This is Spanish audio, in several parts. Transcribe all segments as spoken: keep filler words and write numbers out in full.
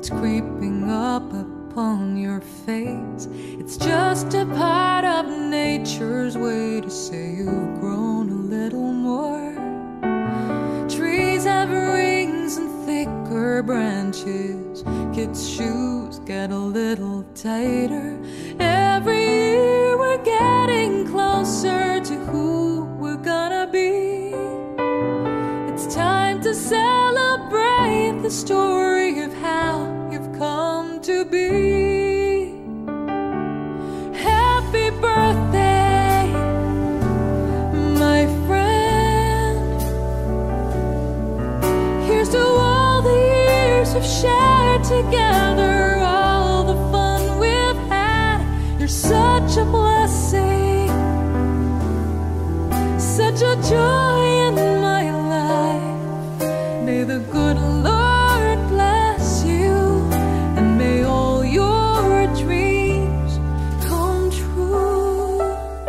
it's creeping up upon your face. It's just a part of nature's way to say you've grown a little more. Trees have rings and thicker branches. Kids' shoes get a little tighter. Every year we're getting closer to who we're gonna be. It's time to celebrate the story of how you've come to be. Happy birthday, my friend. Here's to all the years we've shared together, all the fun we've had. You're such a blessing, such a joy in my life. May the good Lord bless you, and may all your dreams come true.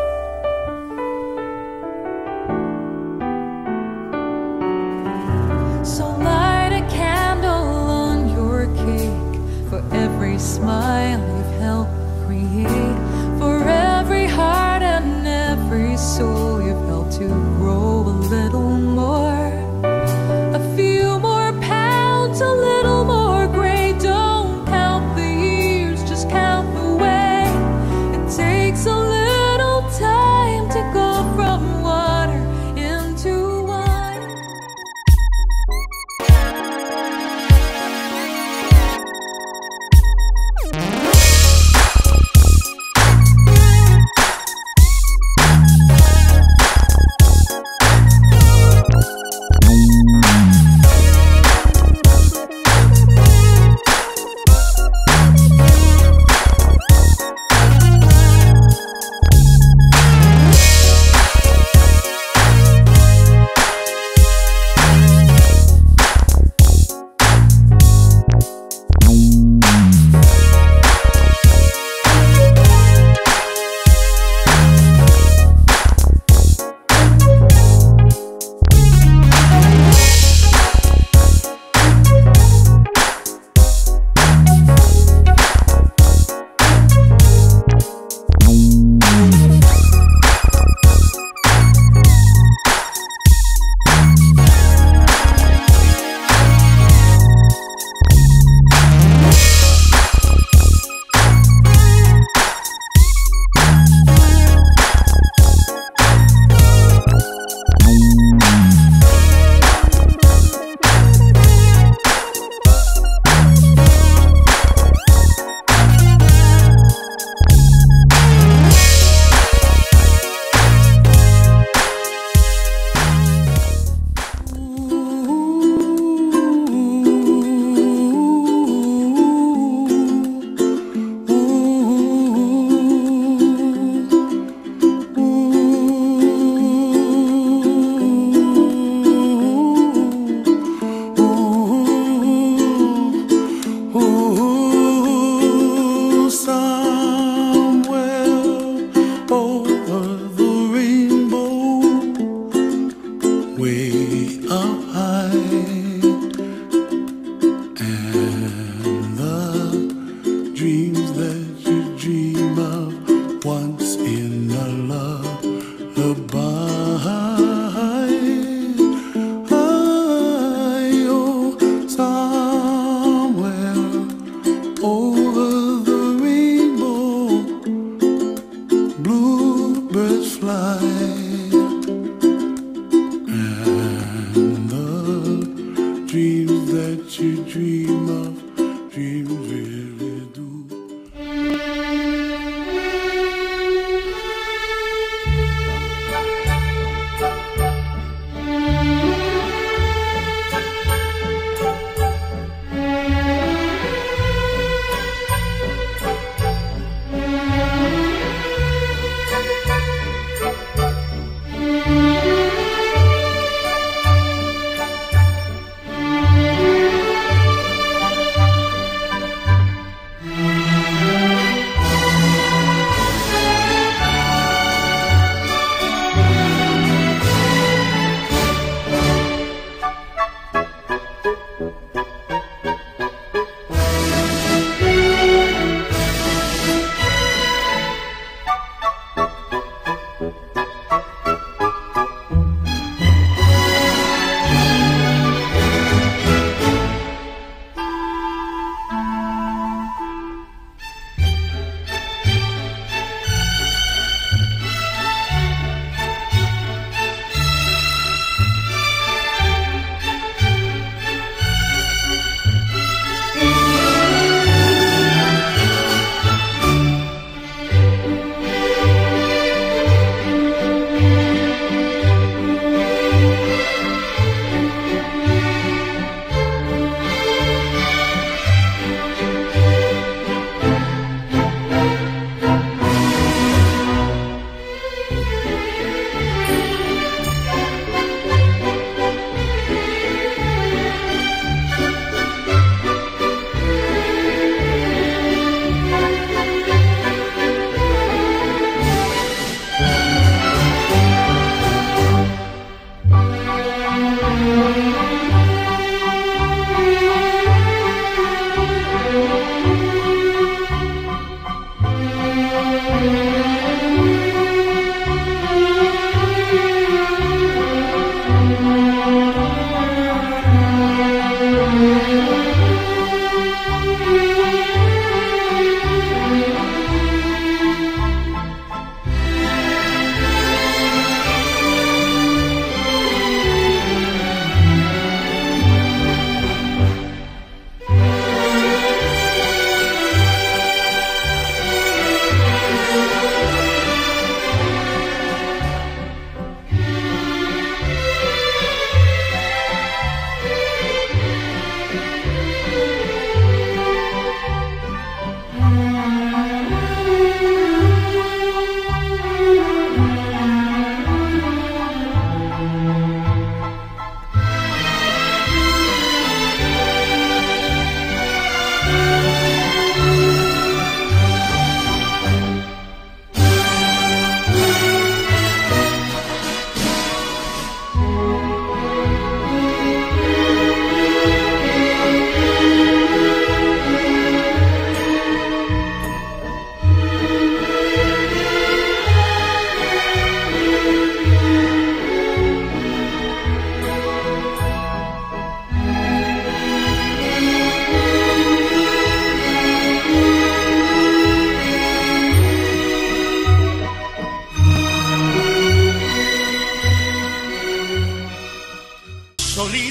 So light a candle on your cake for every smile you've helped create, for every heart and every soul you've helped to grow a little more. A few more pounds, a little more gray. Don't count the years, just count the way. It takes a little time to go from water into wine.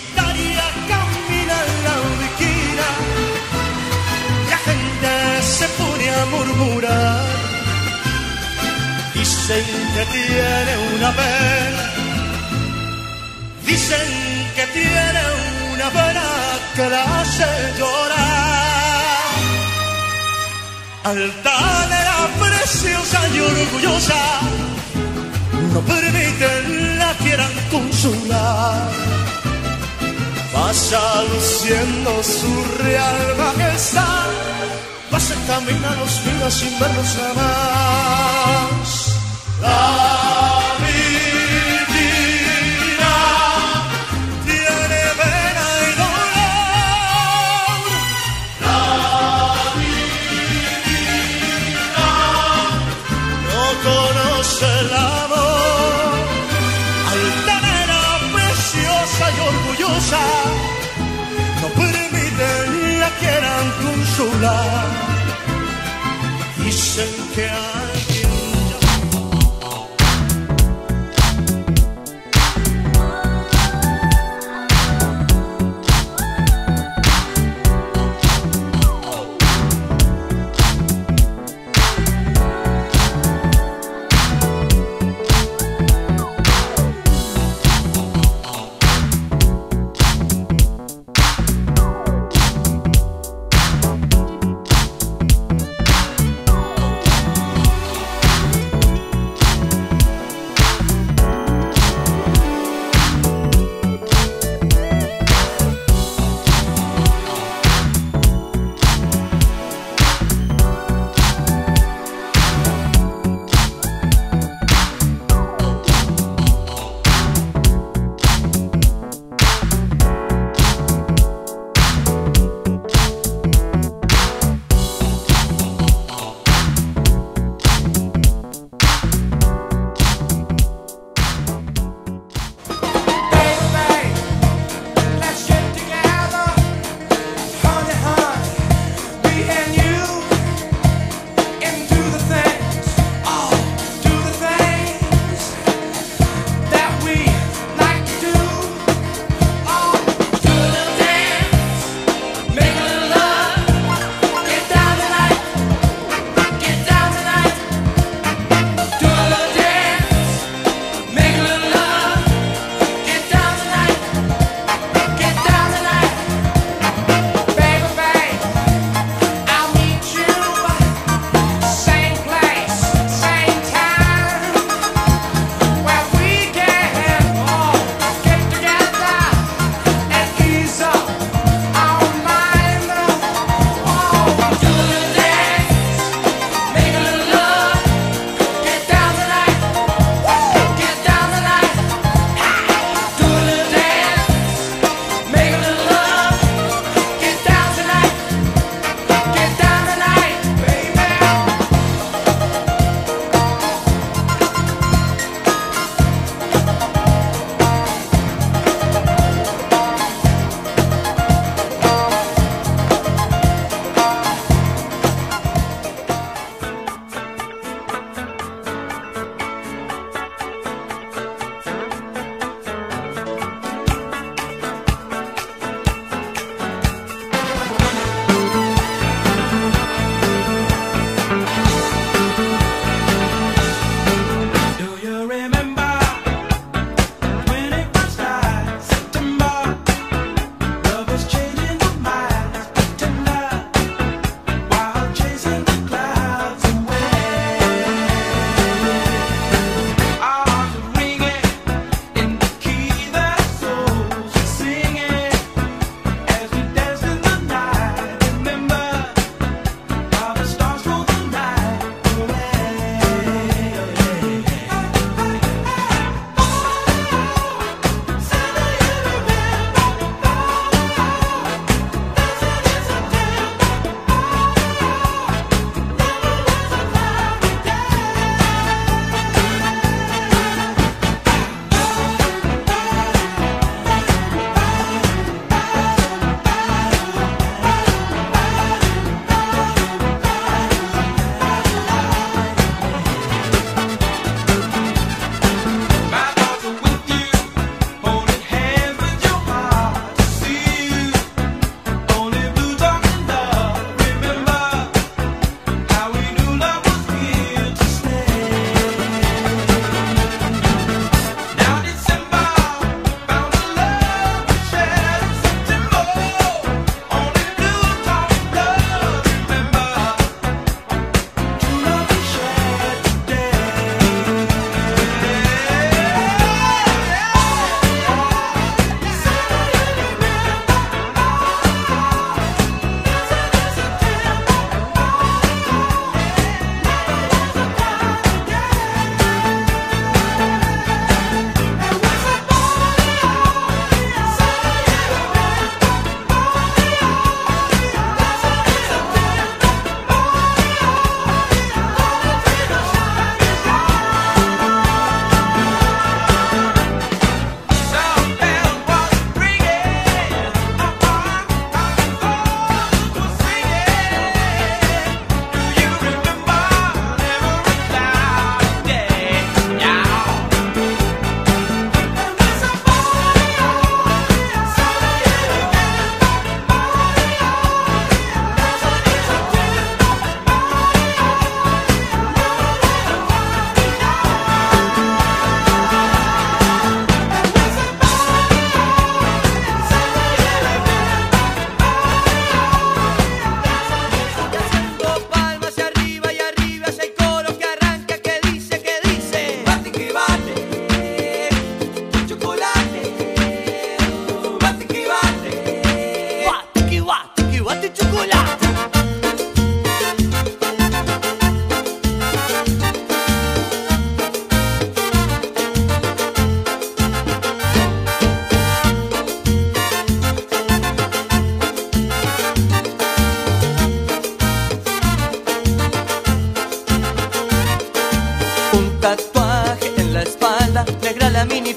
solitaria camina en la esquina. La gente se pone a murmurar. Dicen que tiene una pena. Dicen que tiene una pena que la hace llorar. Altanera, preciosa y orgullosa, no permiten la quieran consolar. Pasa luciendo su real majestad, pasa camina los días sin verlos jamás. La vida tiene pena y dolor. La vida no conoce el amor. Altanera, preciosa y orgullosa, no permiten la quieran consolar. Dicen que alguien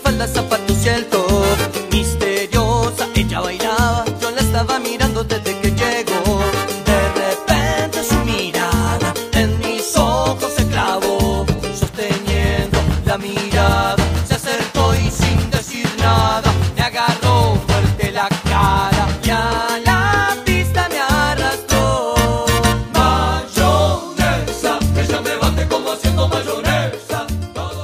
falda, zapatos y el top. Misteriosa, ella bailaba, yo la estaba mirando desde que llegó. De repente su mirada en mis ojos se clavó, sosteniendo la mirada, se acercó y sin decir nada me agarró fuerte la cara y a la pista me arrastró. Mayonesa, ella me bate como haciendo mayonesa. Todo.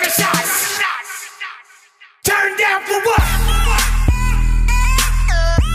Turn down for what?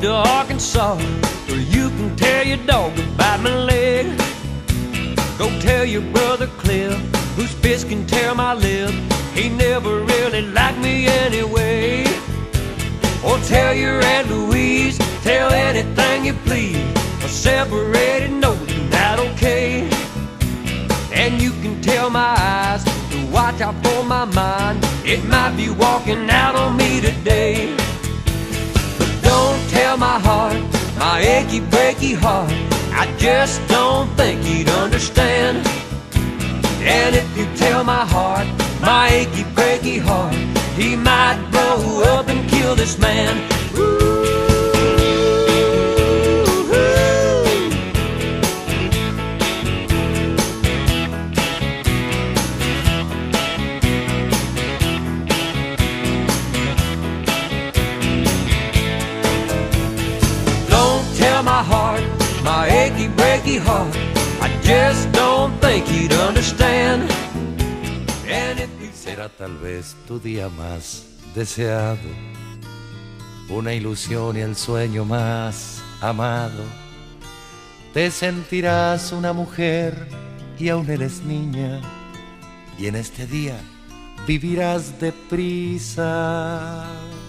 to Arkansas, where you can tell your dog about my leg. Go tell your brother Cliff, whose fist can tear my lip. He never really liked me anyway. Or tell your Aunt Louise, tell anything you please. A separated note, not okay. And you can tell my eyes to watch out for my mind. It might be walking out on me today. But don't tell my heart, my achy breaky heart, I just don't think he'd understand. And if you tell my heart, my achy breaky heart, he might blow up and kill this man. Don't tell my heart, my achy breaky heart, I just don't think he'd understand. And if you será tal vez tu día más deseado, una ilusión y el sueño más amado. Te sentirás una mujer y aún eres niña, y en este día vivirás deprisa.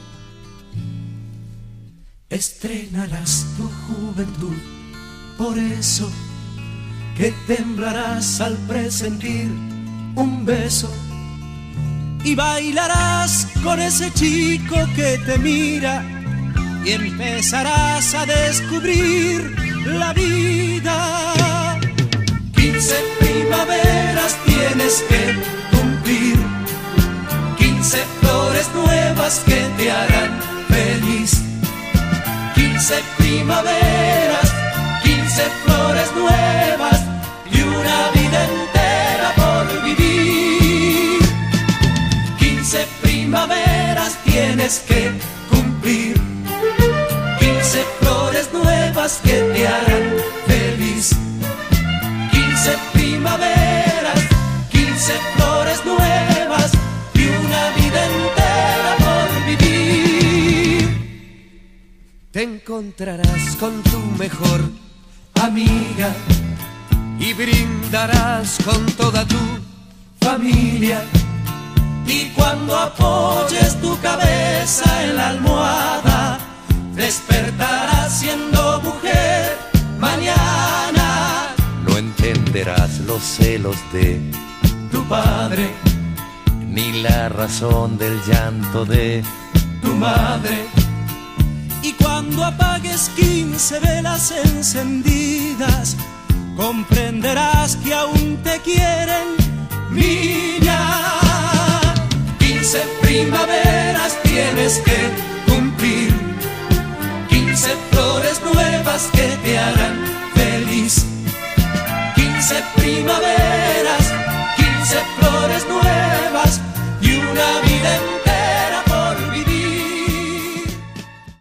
Estrenarás tu juventud, por eso que temblarás al presentir un beso, y bailarás con ese chico que te mira, y empezarás a descubrir la vida. Quince primaveras tienes que cumplir, quince flores nuevas que te harán feliz. Quince primaveras, quince flores nuevas y una vida entera por vivir. Quince primaveras tienes que cumplir, quince flores nuevas que te harán feliz. Quince primaveras, quince flores nuevas y una vida entera por vivir. Te encontrarás con tu mejor amiga y brindarás con toda tu familia. Y cuando apoyes tu cabeza en la almohada, despertarás siendo mujer mañana. No entenderás los celos de tu padre, ni la razón del llanto de tu madre. Y cuando apagues quince velas encendidas, comprenderás que aún te quieren, niña. Quince primaveras tienes que cumplir, quince flores nuevas que te harán feliz. Quince primaveras